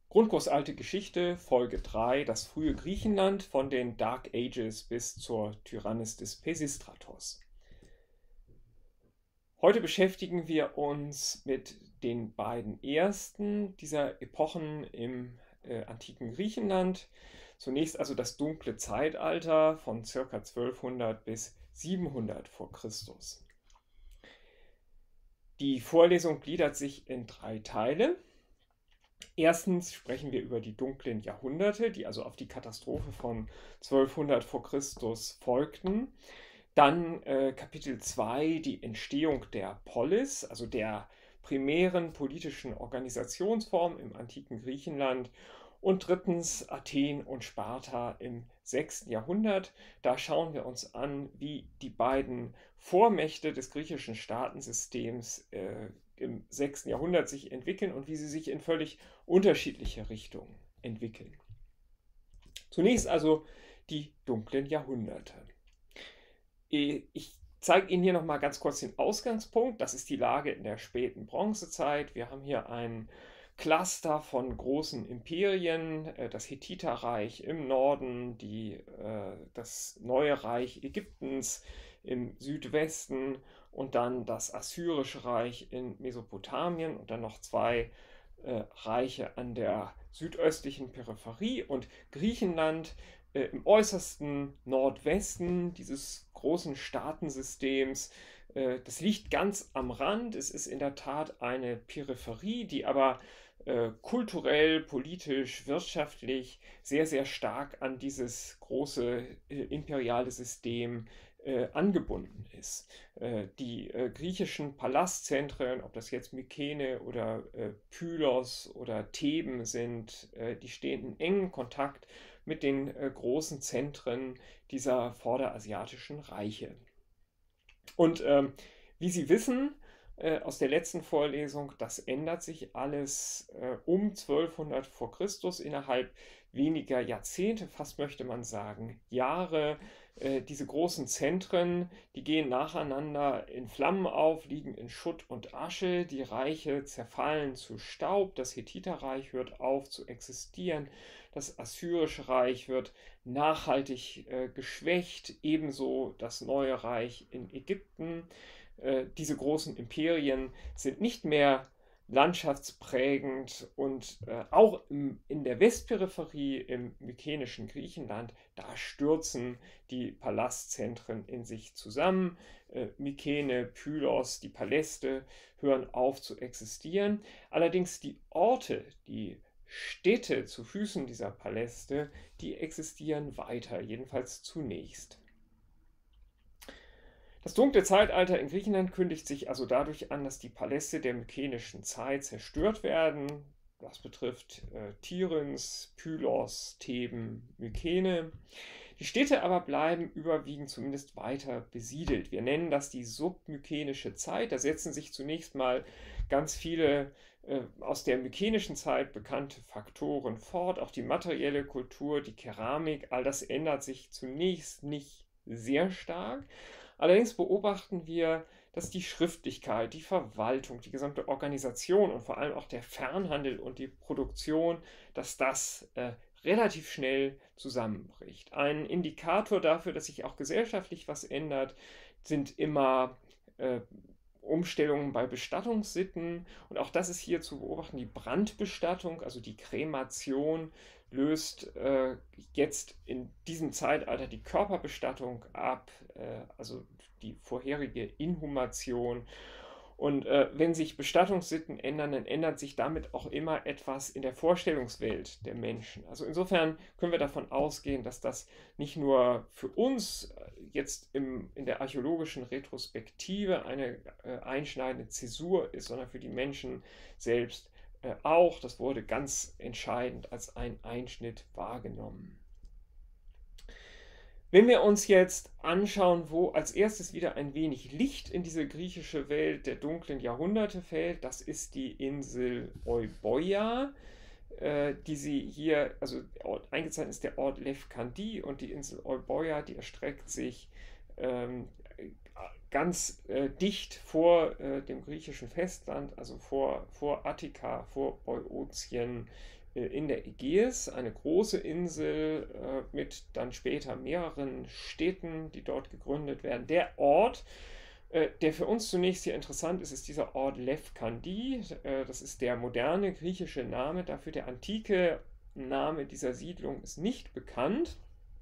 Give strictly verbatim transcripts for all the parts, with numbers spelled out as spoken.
Grundkurs Alte Geschichte, Folge drei, das frühe Griechenland von den Dark Ages bis zur Tyrannis des Pisistratos. Heute beschäftigen wir uns mit den beiden ersten dieser Epochen im äh, antiken Griechenland. Zunächst also das dunkle Zeitalter von ca. zwölfhundert bis siebenhundert vor Christus. Die Vorlesung gliedert sich in drei Teile. Erstens sprechen wir über die dunklen Jahrhunderte, die also auf die Katastrophe von zwölfhundert vor Christus folgten. Dann äh, Kapitel zwei, die Entstehung der Polis, also der primären politischen Organisationsform im antiken Griechenland. Und drittens Athen und Sparta im sechsten Jahrhundert. Da schauen wir uns an, wie die beiden Vormächte des griechischen Staatensystems äh, im sechsten Jahrhundert sich entwickeln und wie sie sich in völlig unterschiedliche Richtungen entwickeln. Zunächst also die dunklen Jahrhunderte. Ich zeige Ihnen hier nochmal ganz kurz den Ausgangspunkt. Das ist die Lage in der späten Bronzezeit. Wir haben hier ein Cluster von großen Imperien, das Hethiterreich im Norden, die, das neue Reich Ägyptens im Südwesten und dann das Assyrische Reich in Mesopotamien und dann noch zwei äh, Reiche an der südöstlichen Peripherie und Griechenland äh, im äußersten Nordwesten dieses großen Staatensystems. Äh, das liegt ganz am Rand. Es ist in der Tat eine Peripherie, die aber äh, kulturell, politisch, wirtschaftlich sehr, sehr stark an dieses große äh, imperiale System Äh, angebunden ist. Äh, die äh, griechischen Palastzentren, ob das jetzt Mykene oder äh, Pylos oder Theben sind, äh, die stehen in engem Kontakt mit den äh, großen Zentren dieser vorderasiatischen Reiche. Und ähm, wie Sie wissen, äh, aus der letzten Vorlesung, das ändert sich alles äh, um zwölfhundert vor Christus innerhalb weniger Jahrzehnte, fast möchte man sagen Jahre. Äh, diese großen Zentren, die gehen nacheinander in Flammen auf, liegen in Schutt und Asche, die Reiche zerfallen zu Staub, das Hethiterreich hört auf zu existieren, das Assyrische Reich wird nachhaltig äh, geschwächt, ebenso das neue Reich in Ägypten. Äh, diese großen Imperien sind nicht mehr landschaftsprägend und äh, auch im, in der Westperipherie im mykenischen Griechenland, da stürzen die Palastzentren in sich zusammen. Äh, Mykene, Pylos, die Paläste hören auf zu existieren. Allerdings die Orte, die Städte zu Füßen dieser Paläste, die existieren weiter, jedenfalls zunächst. Das dunkle Zeitalter in Griechenland kündigt sich also dadurch an, dass die Paläste der mykenischen Zeit zerstört werden. Das betrifft äh, Tiryns, Pylos, Theben, Mykene. Die Städte aber bleiben überwiegend zumindest weiter besiedelt. Wir nennen das die submykenische Zeit. Da setzen sich zunächst mal ganz viele äh, aus der mykenischen Zeit bekannte Faktoren fort. Auch die materielle Kultur, die Keramik, all das ändert sich zunächst nicht sehr stark. Allerdings beobachten wir, dass die Schriftlichkeit, die Verwaltung, die gesamte Organisation und vor allem auch der Fernhandel und die Produktion, dass das äh, relativ schnell zusammenbricht. Ein Indikator dafür, dass sich auch gesellschaftlich was ändert, sind immer äh, Umstellungen bei Bestattungssitten. Und auch das ist hier zu beobachten, die Brandbestattung, also die Kremation, löst äh, jetzt in diesem Zeitalter die Körperbestattung ab, äh, also die vorherige Inhumation. Und äh, wenn sich Bestattungssitten ändern, dann ändert sich damit auch immer etwas in der Vorstellungswelt der Menschen. Also insofern können wir davon ausgehen, dass das nicht nur für uns jetzt im, in der archäologischen Retrospektive eine äh, einschneidende Zäsur ist, sondern für die Menschen selbst äh, auch. Das wurde ganz entscheidend als ein Einschnitt wahrgenommen. Wenn wir uns jetzt anschauen, wo als erstes wieder ein wenig Licht in diese griechische Welt der dunklen Jahrhunderte fällt, das ist die Insel Euboea, äh, die Sie hier, also Ort, eingezeichnet ist der Ort Lefkandi und die Insel Euboea, die erstreckt sich ähm, ganz äh, dicht vor äh, dem griechischen Festland, also vor, vor Attika, vor Boeotien, äh, in der Ägäis, eine große Insel äh, mit dann später mehreren Städten, die dort gegründet werden. Der Ort, äh, der für uns zunächst hier interessant ist, ist dieser Ort Lefkandi. Äh, das ist der moderne griechische Name dafür. Der antike Name dieser Siedlung ist nicht bekannt.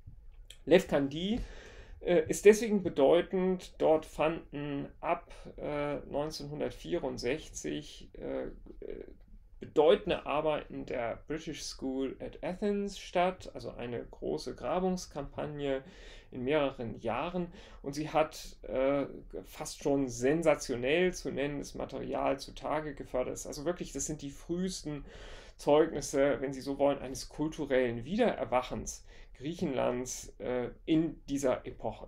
Lefkandi äh, ist deswegen bedeutend. Dort fanden ab äh, neunzehnhundertvierundsechzig äh, bedeutende Arbeiten der British School at Athens statt, also eine große Grabungskampagne in mehreren Jahren, und sie hat äh, fast schon sensationell zu nennendes Material zutage gefördert. Also wirklich, das sind die frühesten Zeugnisse, wenn Sie so wollen, eines kulturellen Wiedererwachens Griechenlands äh, in dieser Epoche.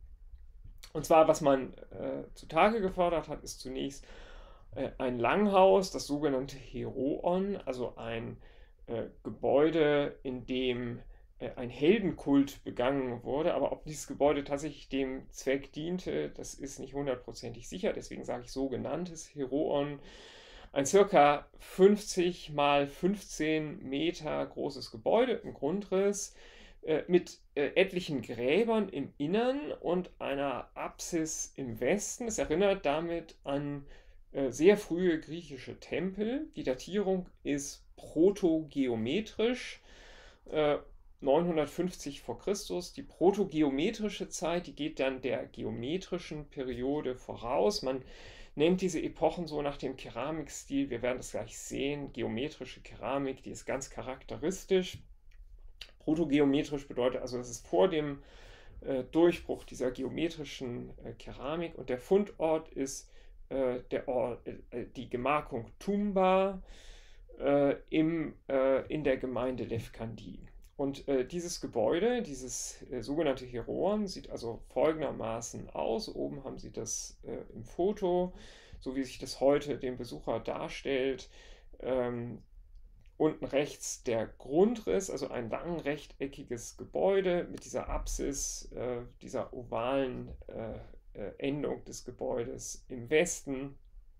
Und zwar, was man äh, zutage gefördert hat, ist zunächst äh, ein Langhaus, das sogenannte Heroon, also ein äh, Gebäude, in dem äh, ein Heldenkult begangen wurde. Aber ob dieses Gebäude tatsächlich dem Zweck diente, das ist nicht hundertprozentig sicher. Deswegen sage ich sogenanntes Heroon. Ein circa fünfzig mal fünfzehn Meter großes Gebäude im Grundriss, mit äh, etlichen Gräbern im Innern und einer Apsis im Westen. Es erinnert damit an äh, sehr frühe griechische Tempel. Die Datierung ist protogeometrisch, äh, neunhundertfünfzig vor Christus. Die protogeometrische Zeit, die geht dann der geometrischen Periode voraus. Man nennt diese Epochen so nach dem Keramikstil. Wir werden das gleich sehen. Geometrische Keramik, die ist ganz charakteristisch. Protogeometrisch bedeutet also, das ist vor dem äh, Durchbruch dieser geometrischen äh, Keramik, und der Fundort ist äh, der Ort, äh, die Gemarkung Tumba äh, im, äh, in der Gemeinde Lefkandi. Und äh, dieses Gebäude, dieses äh, sogenannte Heroon, sieht also folgendermaßen aus. Oben haben Sie das äh, im Foto, so wie sich das heute dem Besucher darstellt. Ähm, Unten rechts der Grundriss, also ein lang rechteckiges Gebäude mit dieser Apsis, äh, dieser ovalen äh, äh, Endung des Gebäudes im Westen.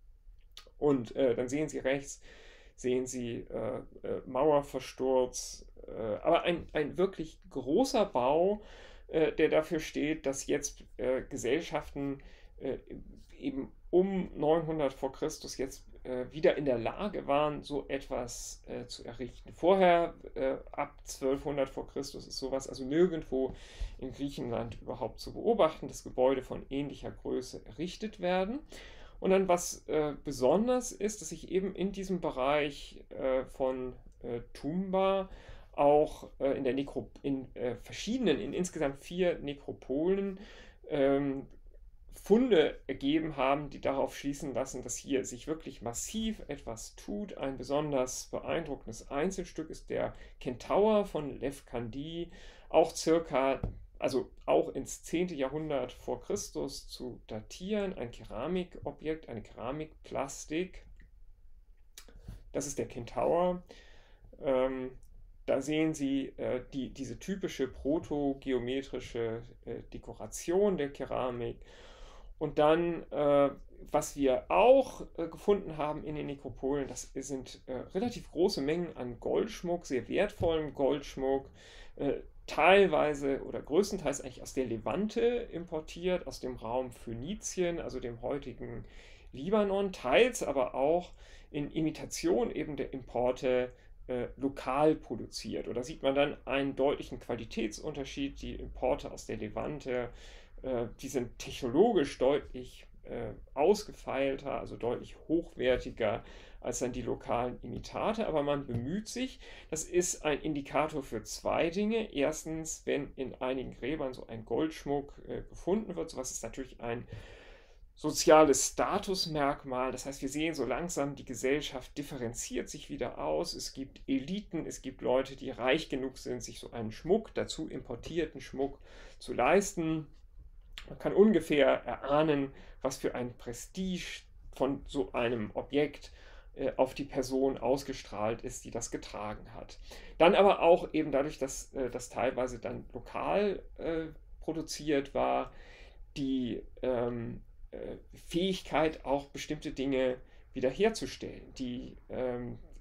Und äh, dann sehen Sie rechts, sehen Sie äh, äh, Mauerversturz, äh, aber ein, ein wirklich großer Bau, äh, der dafür steht, dass jetzt äh, Gesellschaften äh, eben um neunhundert vor Christus jetzt äh, wieder in der Lage waren, so etwas äh, zu errichten. Vorher, äh, ab zwölfhundert vor Christus, ist sowas also nirgendwo in Griechenland überhaupt zu beobachten, dass Gebäude von ähnlicher Größe errichtet werden. Und dann, was äh, besonders ist, dass sich eben in diesem Bereich äh, von äh, Tumba auch äh, in, der Nekro in äh, verschiedenen, in insgesamt vier Nekropolen, ähm, Funde ergeben haben, die darauf schließen lassen, dass hier sich wirklich massiv etwas tut. Ein besonders beeindruckendes Einzelstück ist der Kentaur von Lefkandi, auch circa, also auch ins zehnte Jahrhundert vor Christus zu datieren. Ein Keramikobjekt, eine Keramikplastik. Das ist der Kentaur. Ähm, Da sehen Sie äh, die, diese typische protogeometrische äh, Dekoration der Keramik. Und dann, äh, was wir auch äh, gefunden haben in den Nekropolen, das sind äh, relativ große Mengen an Goldschmuck, sehr wertvollem Goldschmuck, äh, teilweise oder größtenteils eigentlich aus der Levante importiert, aus dem Raum Phönizien, also dem heutigen Libanon, teils aber auch in Imitation eben der Importe äh, lokal produziert. Oder sieht man dann einen deutlichen Qualitätsunterschied, die Importe aus der Levante, die sind technologisch deutlich äh, ausgefeilter, also deutlich hochwertiger als dann die lokalen Imitate, aber man bemüht sich. Das ist ein Indikator für zwei Dinge. Erstens, wenn in einigen Gräbern so ein Goldschmuck äh, gefunden wird, sowas ist natürlich ein soziales Statusmerkmal. Das heißt, wir sehen so langsam, die Gesellschaft differenziert sich wieder aus. Es gibt Eliten, es gibt Leute, die reich genug sind, sich so einen Schmuck, dazu importierten Schmuck, zu leisten. Man kann ungefähr erahnen, was für ein Prestige von so einem Objekt äh, auf die Person ausgestrahlt ist, die das getragen hat. Dann aber auch eben dadurch, dass äh, das teilweise dann lokal äh, produziert war, die ähm, äh, Fähigkeit, auch bestimmte Dinge wiederherzustellen. Die ähm,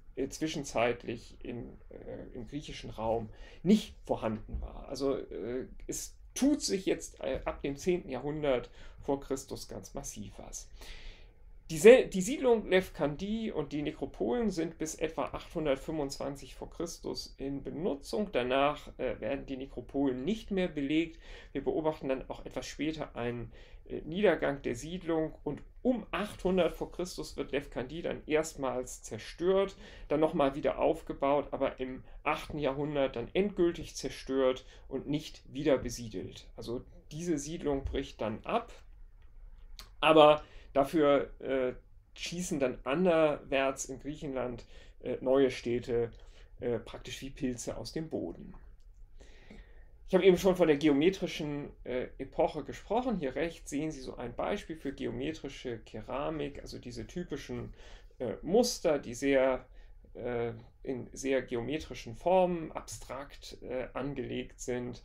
äh, zwischenzeitlich in, äh, im griechischen Raum nicht vorhanden war. Also äh, es tut sich jetzt äh, ab dem zehnten Jahrhundert vor Christus ganz massiv was. Die, die Siedlung Lefkandie und die Nekropolen sind bis etwa achthundertfünfundzwanzig vor Christus in Benutzung. Danach äh, werden die Nekropolen nicht mehr belegt. Wir beobachten dann auch etwas später einen äh, Niedergang der Siedlung und um achthundert vor Christus wird Lefkandie dann erstmals zerstört, dann nochmal wieder aufgebaut, aber im achten Jahrhundert dann endgültig zerstört und nicht wieder besiedelt. Also diese Siedlung bricht dann ab, aber dafür äh, schießen dann anderwärts in Griechenland äh, neue Städte äh, praktisch wie Pilze aus dem Boden. Ich habe eben schon von der geometrischen äh, Epoche gesprochen. Hier rechts sehen Sie so ein Beispiel für geometrische Keramik, also diese typischen äh, Muster, die sehr äh, in sehr geometrischen Formen abstrakt äh, angelegt sind.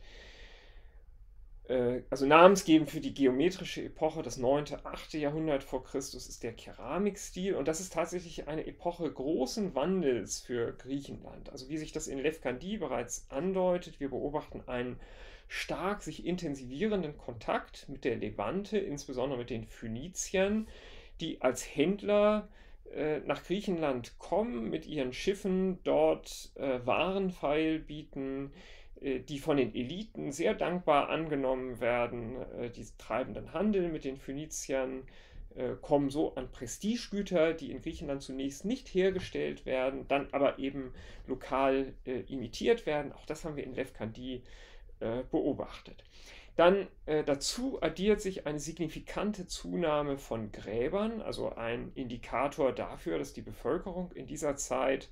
Also namensgebend für die geometrische Epoche, das neunte, achte Jahrhundert vor Christus, ist der Keramikstil. Und das ist tatsächlich eine Epoche großen Wandels für Griechenland. Also wie sich das in Lefkandie bereits andeutet, wir beobachten einen stark sich intensivierenden Kontakt mit der Levante, insbesondere mit den Phöniziern, die als Händler äh, nach Griechenland kommen, mit ihren Schiffen dort äh, Waren feilbieten, die von den Eliten sehr dankbar angenommen werden. Die treiben dann Handel mit den Phöniziern, kommen so an Prestigegüter, die in Griechenland zunächst nicht hergestellt werden, dann aber eben lokal imitiert werden. Auch das haben wir in Lefkandie beobachtet. Dann äh, dazu addiert sich eine signifikante Zunahme von Gräbern, also ein Indikator dafür, dass die Bevölkerung in dieser Zeit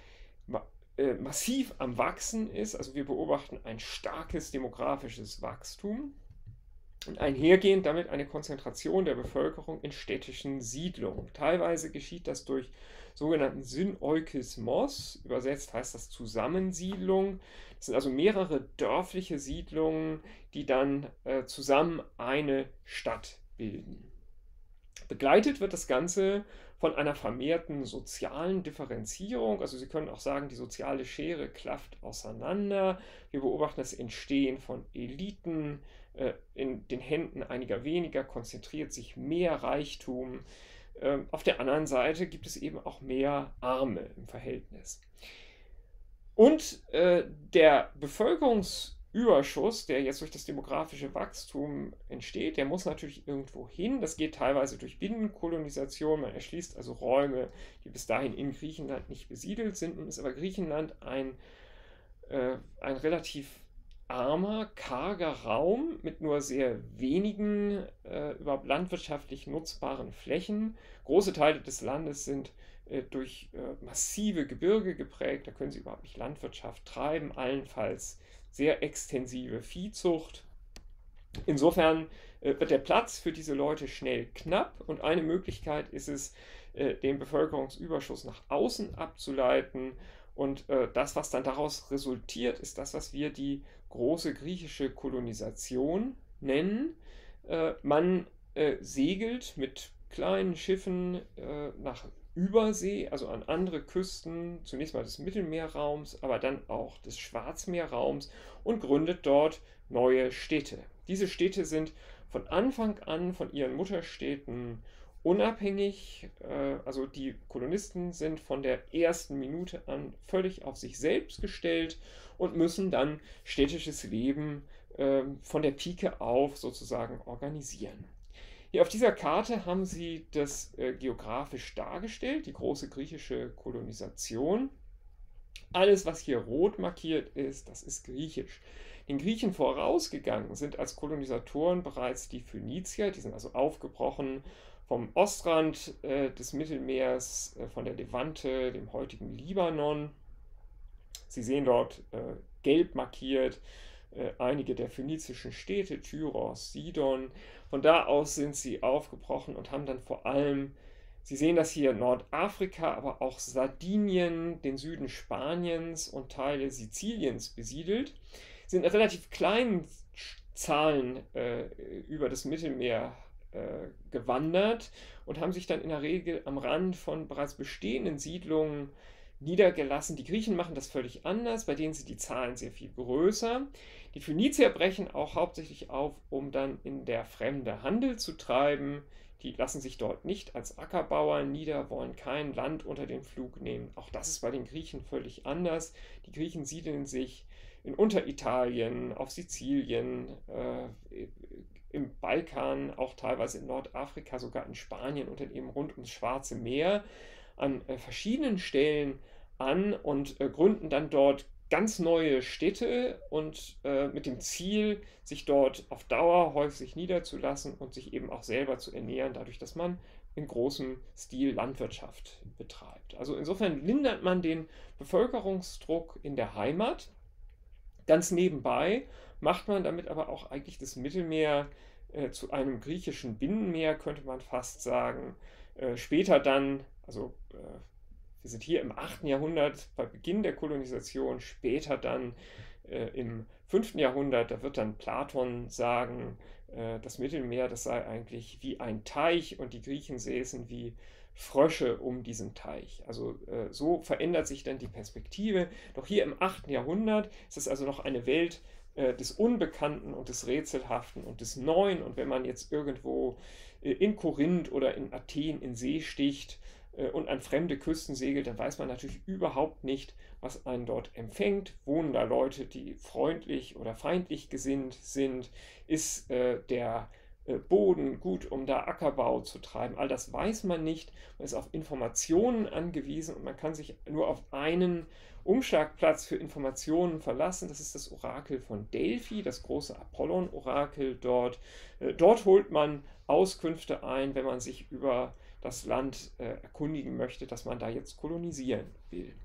massiv am Wachsen ist. Also wir beobachten ein starkes demografisches Wachstum und einhergehend damit eine Konzentration der Bevölkerung in städtischen Siedlungen. Teilweise geschieht das durch sogenannten Syneukismos, übersetzt heißt das Zusammensiedlung. Das sind also mehrere dörfliche Siedlungen, die dann äh, zusammen eine Stadt bilden. Begleitet wird das Ganze von einer vermehrten sozialen Differenzierung. Also Sie können auch sagen, die soziale Schere klafft auseinander. Wir beobachten das Entstehen von Eliten. Äh, in den Händen einiger weniger konzentriert sich mehr Reichtum. Äh, auf der anderen Seite gibt es eben auch mehr Arme im Verhältnis. Und äh, der Bevölkerungsüberschuss, der jetzt durch das demografische Wachstum entsteht, der muss natürlich irgendwo hin. Das geht teilweise durch Binnenkolonisation. Man erschließt also Räume, die bis dahin in Griechenland nicht besiedelt sind. Nun ist aber Griechenland ein, äh, ein relativ armer, karger Raum mit nur sehr wenigen äh, überhaupt landwirtschaftlich nutzbaren Flächen. Große Teile des Landes sind äh, durch äh, massive Gebirge geprägt. Da können Sie überhaupt nicht Landwirtschaft treiben, allenfalls sehr extensive Viehzucht. Insofern äh, wird der Platz für diese Leute schnell knapp und eine Möglichkeit ist es, äh, den Bevölkerungsüberschuss nach außen abzuleiten. Und äh, das, was dann daraus resultiert, ist das, was wir die große griechische Kolonisation nennen. Äh, man äh, segelt mit kleinen Schiffen äh, nach Übersee, also an andere Küsten, zunächst mal des Mittelmeerraums, aber dann auch des Schwarzmeerraums und gründet dort neue Städte. Diese Städte sind von Anfang an von ihren Mutterstädten unabhängig, äh, also die Kolonisten sind von der ersten Minute an völlig auf sich selbst gestellt und müssen dann städtisches Leben äh, von der Pike auf sozusagen organisieren. Hier auf dieser Karte haben Sie das äh, geografisch dargestellt, die große griechische Kolonisation. Alles, was hier rot markiert ist, das ist griechisch. Den Griechen vorausgegangen sind als Kolonisatoren bereits die Phönizier, die sind also aufgebrochen vom Ostrand äh, des Mittelmeers, äh, von der Levante, dem heutigen Libanon. Sie sehen dort äh, gelb markiert äh, einige der phönizischen Städte, Tyros, Sidon. Von da aus sind sie aufgebrochen und haben dann vor allem, Sie sehen das hier, Nordafrika, aber auch Sardinien, den Süden Spaniens und Teile Siziliens besiedelt. Sie sind in relativ kleinen Zahlen äh, über das Mittelmeer äh, gewandert und haben sich dann in der Regel am Rand von bereits bestehenden Siedlungen niedergelassen. Die Griechen machen das völlig anders, bei denen sind die Zahlen sehr viel größer. Die Phönizier brechen auch hauptsächlich auf, um dann in der Fremde Handel zu treiben. Die lassen sich dort nicht als Ackerbauern nieder, wollen kein Land unter den Pflug nehmen. Auch das ist bei den Griechen völlig anders. Die Griechen siedeln sich in Unteritalien, auf Sizilien, äh, im Balkan, auch teilweise in Nordafrika, sogar in Spanien und dann eben rund ums Schwarze Meer an äh, verschiedenen Stellen an und äh, gründen dann dort ganz neue Städte und äh, mit dem Ziel, sich dort auf Dauer häufig niederzulassen und sich eben auch selber zu ernähren, dadurch, dass man in großem Stil Landwirtschaft betreibt. Also insofern lindert man den Bevölkerungsdruck in der Heimat. Ganz nebenbei macht man damit aber auch eigentlich das Mittelmeer äh, zu einem griechischen Binnenmeer, könnte man fast sagen. Äh, später dann, also äh, wir sind hier im achten Jahrhundert bei Beginn der Kolonisation, später dann äh, im fünften Jahrhundert, da wird dann Platon sagen, äh, das Mittelmeer, das sei eigentlich wie ein Teich und die Griechen säßen wie Frösche um diesen Teich. Also äh, so verändert sich dann die Perspektive. Doch hier im achten Jahrhundert ist es also noch eine Welt äh, des Unbekannten und des Rätselhaften und des Neuen. Und wenn man jetzt irgendwo äh, in Korinth oder in Athen in See sticht äh, und an fremde Küsten segelt, dann weiß man natürlich überhaupt nicht, was einen dort empfängt. Wohnen da Leute, die freundlich oder feindlich gesinnt sind? Ist äh, der Boden gut, um da Ackerbau zu treiben? All das weiß man nicht. Man ist auf Informationen angewiesen und man kann sich nur auf einen Umschlagplatz für Informationen verlassen. Das ist das Orakel von Delphi, das große Apollon-Orakel dort. Dort holt man Auskünfte ein, wenn man sich über das Land erkundigen möchte, das man da jetzt kolonisieren will.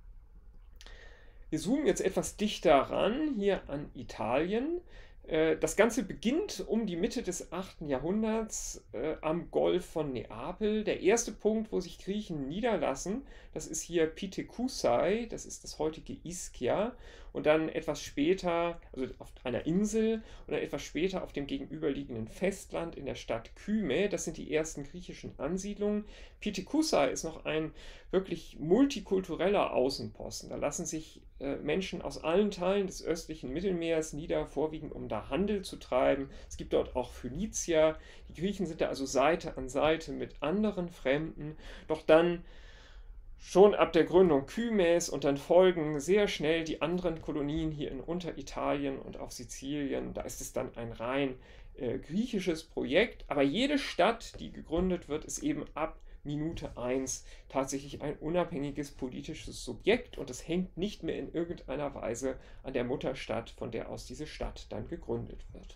Wir zoomen jetzt etwas dichter ran, hier an Italien. Das Ganze beginnt um die Mitte des achten Jahrhunderts äh, am Golf von Neapel. Der erste Punkt, wo sich Griechen niederlassen, das ist hier Pithekusai, das ist das heutige Ischia. Und dann etwas später, also auf einer Insel, und dann etwas später auf dem gegenüberliegenden Festland in der Stadt Kyme. Das sind die ersten griechischen Ansiedlungen. Pithekusai ist noch ein wirklich multikultureller Außenposten. Da lassen sich äh, Menschen aus allen Teilen des östlichen Mittelmeers nieder, vorwiegend um da Handel zu treiben. Es gibt dort auch Phönizier. Die Griechen sind da also Seite an Seite mit anderen Fremden. Doch dann schon ab der Gründung Kymes und dann folgen sehr schnell die anderen Kolonien hier in Unteritalien und auf Sizilien. Da ist es dann ein rein äh, griechisches Projekt. Aber jede Stadt, die gegründet wird, ist eben ab Minute eins tatsächlich ein unabhängiges politisches Subjekt und es hängt nicht mehr in irgendeiner Weise an der Mutterstadt, von der aus diese Stadt dann gegründet wird.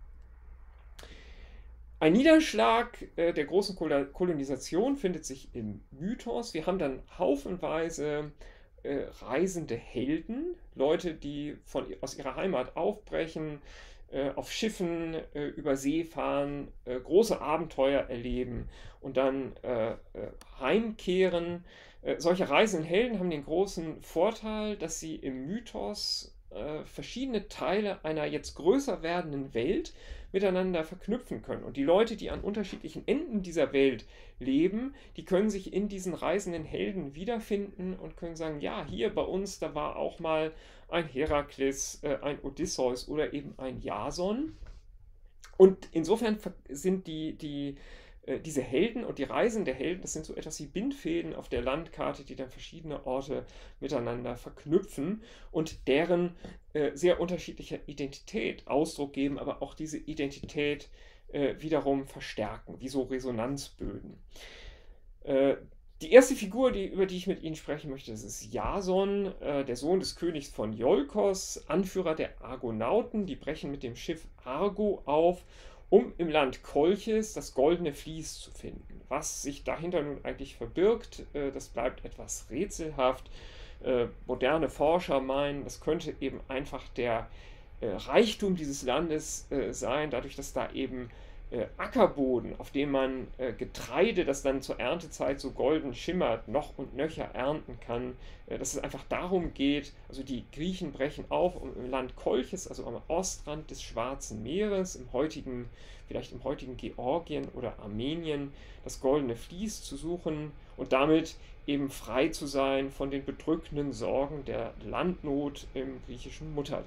Ein Niederschlag äh, der großen Kol Kolonisation findet sich im Mythos. Wir haben dann haufenweise äh, reisende Helden, Leute, die von, aus ihrer Heimat aufbrechen, äh, auf Schiffen äh, über See fahren, äh, große Abenteuer erleben und dann äh, äh, heimkehren. Äh, solche reisenden Helden haben den großen Vorteil, dass sie im Mythos äh, verschiedene Teile einer jetzt größer werdenden Welt miteinander verknüpfen können. Und die Leute, die an unterschiedlichen Enden dieser Welt leben, die können sich in diesen reisenden Helden wiederfinden und können sagen, ja, hier bei uns, da war auch mal ein Herakles, äh, ein Odysseus oder eben ein Jason. Und insofern sind die, die, äh, diese Helden und die Reisen der Helden, das sind so etwas wie Bindfäden auf der Landkarte, die dann verschiedene Orte miteinander verknüpfen und deren äh, sehr unterschiedlicher Identität Ausdruck geben, aber auch diese Identität äh, wiederum verstärken, wie so Resonanzböden. Äh, Die erste Figur, die, über die ich mit Ihnen sprechen möchte, das ist Jason, äh, der Sohn des Königs von Iolkos, Anführer der Argonauten. Die brechen mit dem Schiff Argo auf, um im Land Kolchis das goldene Vlies zu finden. Was sich dahinter nun eigentlich verbirgt, äh, das bleibt etwas rätselhaft. Äh, moderne Forscher meinen, das könnte eben einfach der äh, Reichtum dieses Landes äh, sein, dadurch, dass da eben Äh, Ackerboden, auf dem man äh, Getreide, das dann zur Erntezeit so golden schimmert, noch und nöcher ernten kann, äh, dass es einfach darum geht, also die Griechen brechen auf, um im Land Kolchis, also am Ostrand des Schwarzen Meeres, im heutigen, vielleicht im heutigen Georgien oder Armenien, das goldene Vlies zu suchen und damit eben frei zu sein von den bedrückenden Sorgen der Landnot im griechischen Mutterland.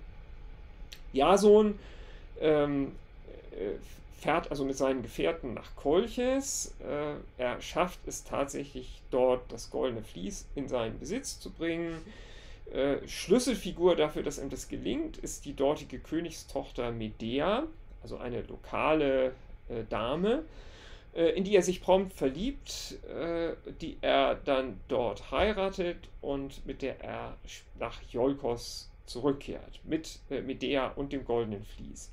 Jason ähm, fährt also mit seinen Gefährten nach Kolchis. Äh, er schafft es tatsächlich dort, das goldene Vlies in seinen Besitz zu bringen. Äh, Schlüsselfigur dafür, dass ihm das gelingt, ist die dortige Königstochter Medea, also eine lokale äh, Dame, äh, in die er sich prompt verliebt, äh, die er dann dort heiratet und mit der er nach Iolkos zurückkehrt, mit äh, Medea und dem goldenen Vlies.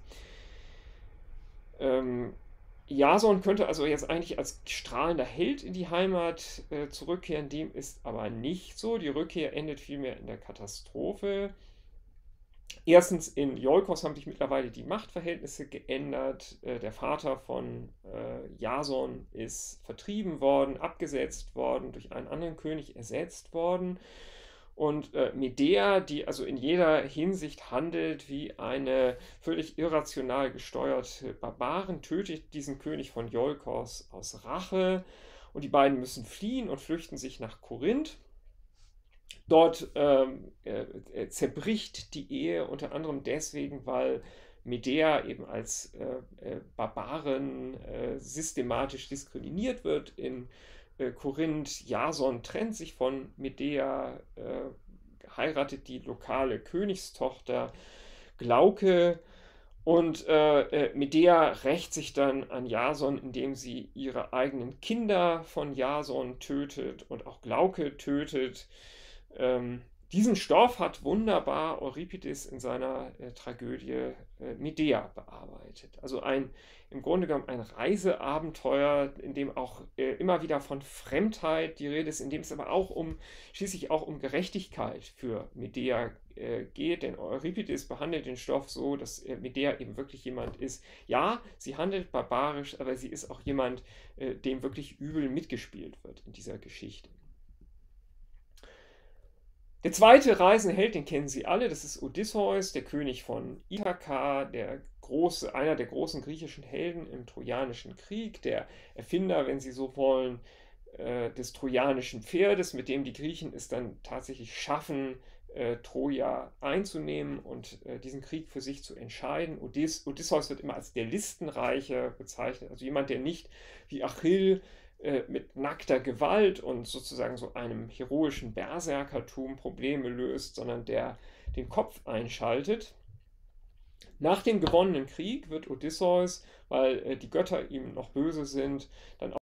Ähm, Jason könnte also jetzt eigentlich als strahlender Held in die Heimat äh, zurückkehren, dem ist aber nicht so. Die Rückkehr endet vielmehr in der Katastrophe. Erstens, in Iolkos haben sich mittlerweile die Machtverhältnisse geändert. Äh, der Vater von äh, Jason ist vertrieben worden, abgesetzt worden, durch einen anderen König ersetzt worden. Und äh, Medea, die also in jeder Hinsicht handelt wie eine völlig irrational gesteuerte Barbarin, tötet diesen König von Iolkos aus Rache. Und die beiden müssen fliehen und flüchten sich nach Korinth. Dort ähm, äh, zerbricht die Ehe unter anderem deswegen, weil Medea eben als äh, äh, Barbarin äh, systematisch diskriminiert wird in äh, Korinth. Jason trennt sich von Medea, äh, heiratet die lokale Königstochter Glauke und äh, Medea rächt sich dann an Jason, indem sie ihre eigenen Kinder von Jason tötet und auch Glauke tötet. Ähm, diesen Stoff hat wunderbar Euripides in seiner äh, Tragödie äh, Medea bearbeitet. Also ein, im Grunde genommen ein Reiseabenteuer, in dem auch äh, immer wieder von Fremdheit die Rede ist, in dem es aber auch um, schließlich auch um Gerechtigkeit für Medea äh, geht, denn Euripides behandelt den Stoff so, dass äh, Medea eben wirklich jemand ist. Ja, sie handelt barbarisch, aber sie ist auch jemand, äh, dem wirklich übel mitgespielt wird in dieser Geschichte. Der zweite reisende Held, den kennen Sie alle, das ist Odysseus, der König von Ithaka, der große, einer der großen griechischen Helden im Trojanischen Krieg, der Erfinder, wenn Sie so wollen, äh, des trojanischen Pferdes, mit dem die Griechen es dann tatsächlich schaffen, äh, Troja einzunehmen und äh, diesen Krieg für sich zu entscheiden. Odys Odysseus wird immer als der Listenreiche bezeichnet, also jemand, der nicht wie Achill mit nackter Gewalt und sozusagen so einem heroischen Berserkertum Probleme löst, sondern der den Kopf einschaltet. Nach dem gewonnenen Krieg wird Odysseus, weil die Götter ihm noch böse sind, dann